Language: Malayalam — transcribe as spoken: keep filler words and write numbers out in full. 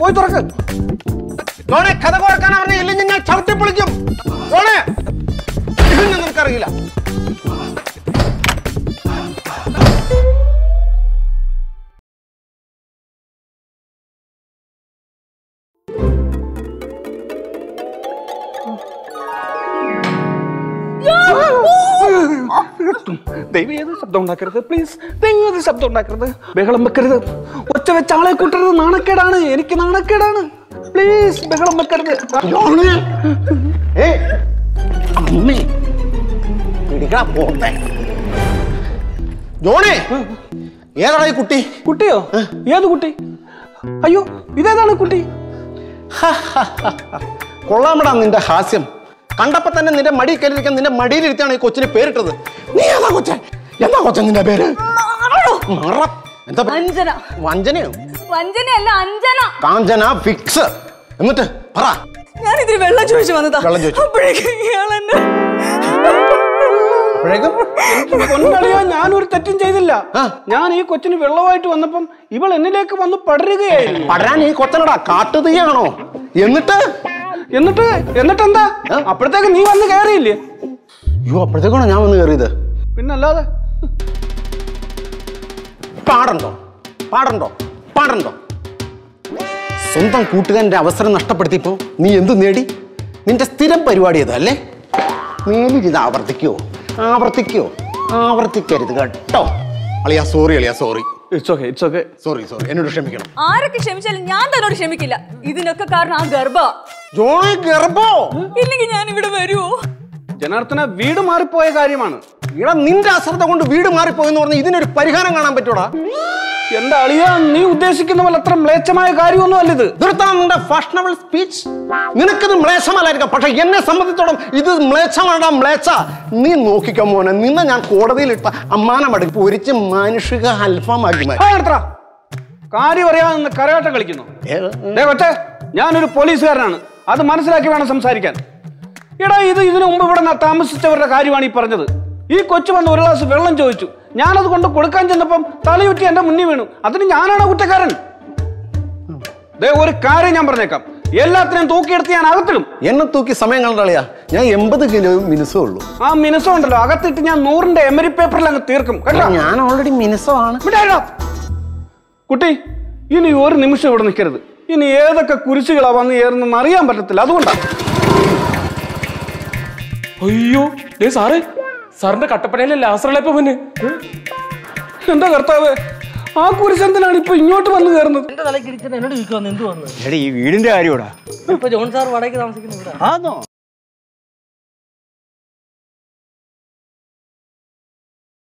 പോയി തുറക്ക്. ജോണേ കഥ കുറക്കാൻ പറഞ്ഞില്ലെങ്കിൽ ഞാൻ ചവിട്ടി പൊളിക്കും. ജോണേ ഇതൊന്നും നിനക്കറിയില്ല. ദൈവം ഏത് ശബ്ദം ഉണ്ടാക്കരുത് പ്ലീസ്. ദൈവം ഏത് ശബ്ദം ഉണ്ടാക്കരുത്. ബഹളം വെക്കരുത്. ഒച്ച വെച്ച ആളെ കൂട്ടരുത്. നാണക്കേടാണ്. എനിക്ക് നാണക്കേടാണ്. പ്ലീസ് ബഹളം വെക്കരുത്. ജോണേ ഏതാടാ ഈ കുട്ടി? കുട്ടിയോ? ഏത് കുട്ടി? അയ്യോ ഇതേതാണ് കുട്ടി? കൊള്ളാമടാ നിന്റെ ഹാസ്യം. കണ്ടപ്പോ തന്നെ നിന്റെ മടി കയറിയിരിക്കാൻ നിന്റെ മടിയിലിരുത്തിയാണ് ഈ കൊച്ചിന് പേരിട്ടത്. നീ ഏതാ കൊച്ചെ? എന്താ കൊച്ച നിന്റെ പേര്? എന്താ വഞ്ചനയോ? വഞ്ചനയല്ല അഞ്ജന. കാഞ്ചന ഫിക്സ്. എന്നിട്ട് പറ. ഞാൻ ഇതിന് വെള്ളം ചോദിച്ചു വന്നതാ. വെള്ളം ചോദിച്ചു. ഞാനൊരു തെറ്റും ചെയ്തില്ല. ഞാൻ ഈ കൊച്ചിന് വെള്ളമായിട്ട് വന്നപ്പം ഇവൾ എന്നിലേക്ക് വന്ന് പടരുകയായിരുന്നു. പടരാൻ ഈ കൊച്ചനടാ കാട്ടുതീയാണോ? എന്നിട്ട് എന്നിട്ട് എന്നിട്ട് എന്താ? അപ്പോഴത്തേക്ക് നീ വന്ന് കയറിയില്ലേ? അയ്യോ അപ്പോഴത്തേക്കാണോ ഞാൻ വന്ന് കയറിയത്? പിന്നല്ലാതെ. പാടണ്ടോ പാടണ്ടോ പാടണ്ടോ? സ്വന്തം കൂട്ടുകാരന്റെ അവസരം നഷ്ടപ്പെടുത്തിയപ്പോ നീ എന്ത് നേടി? നിന്റെ സ്ഥിരം പരിപാടി അല്ലേ? മേലിത് ആവർത്തിക്കോ ആവർത്തിക്കോ ആവർത്തിക്കരുത് കേട്ടോ. അളിയാ സോറി അളിയാ sorry. It's okay it's okay. Sorry sorry എന്നോട് ക്ഷമിക്കണം. ആരൊക്കെ ക്ഷമിച്ചാലും ഞാൻ തന്നോട് ക്ഷമിക്കില്ല. ഇതിനൊക്കെ കാരണം ആ ഗർഭ. ജോണി ഗർഭോ? ഇല്ലെങ്കിൽ ഞാൻ ഇവിടെ വരുമോ? ജനാർദ്ദന വീട് മാറിപ്പോയ കാര്യമാണ്. ഇവിടെ നിന്റെ അശ്രദ്ധ കൊണ്ട് വീട് മാറിപ്പോയെന്ന് പറഞ്ഞ് ഇതിനൊരു പരിഹാരം കാണാൻ പറ്റൂടാ? എന്റെ അളിയ നീ ഉദ്ദേശിക്കുന്ന പോലെ അത്ര മ്ലേച്ഛമായ കാര്യമൊന്നും അല്ല ഇത്. നിന്റെ ഫാഷനബിൾ സ്പീച്ച്. നിനക്കിത് മ്ലേച്ഛമല്ലായിരിക്കാം, പക്ഷെ എന്നെ സംബന്ധിച്ചോളം ഇത് മ്ലേച്ഛമാണ്ടാ മ്ലേച്ഛ. നീ നോക്കിക്കോ മോനെ, നിന്നെ ഞാൻ കോടതിയിലിട്ട അമ്മാനമടക്കി പൊരിച്ച് മാനുഷിക അൽഫാമാക്കി. കാര്യം അറിയാതെ കരയാട്ടം കളിക്കുന്നു. ഞാനൊരു പോലീസുകാരനാണ്, അത് മനസ്സിലാക്കി വേണം സംസാരിക്കാൻ. എടാ ഇത് ഇതിനു മുമ്പ് ഇവിടെ താമസിച്ചവരുടെ കാര്യമാണ് ഈ പറഞ്ഞത്. ഈ കൊച്ചു വന്ന് ഒരു ഗ്ലാസ് വെള്ളം ചോദിച്ചു. ഞാനത് കൊണ്ട് കൊടുക്കാൻ ചെന്നപ്പം തലയുറ്റി എന്റെ മുന്നിൽ വീണു. അതിന് ഞാനാണോ കുറ്റക്കാരൻ? ഒരു കാര്യം ഞാൻ പറഞ്ഞേക്കാം, എല്ലാത്തിനും തൂക്കിയെടുത്ത് ഞാൻ അകത്തിടും. എന്നെ തൂക്കി സമയം കണ്ടളിയാ. ഞാൻ എൺപത് കിലോ മിനുസേ ഉള്ളൂ. ആ മിനുസം ഉണ്ടല്ലോ, അകത്തിട്ട് ഞാൻ നൂറിന്റെ എമരി പേപ്പറിൽ അങ്ങ് തീർക്കും കേട്ടോ. ഞാൻ ഓൾറെഡി മിനുസമാണ്. കുട്ടി ഇനി ഒരു നിമിഷം ഇവിടെ നിൽക്കരുത്. ഇനി ഏതൊക്കെ കുരിശുകളാ വന്ന് ഏറുന്നെന്ന് അറിയാൻ പറ്റത്തില്ല, അതുകൊണ്ടാ. അയ്യോ സാറേ, സാറിന്റെ കട്ടപ്പനയിലെ ലാസറളപ്പ മുന്നേ. എന്താ കർത്താവ്, ആ കുരിശെന്തിനാണ് ഇപ്പൊ ഇങ്ങോട്ട് വന്ന് കയറുന്നത്? എന്റെ തലക്കിടിച്ചത് എന്നോട് ചോദിക്കുവാന്ന് എന്ത് വന്നു? ഈ വീടിന്റെ കാര്യോടാ. ഇപ്പൊ ജോൺ സാർ വാടകയ്ക്ക് താമസിക്കുന്നു ഇവിടെ. ആണോ?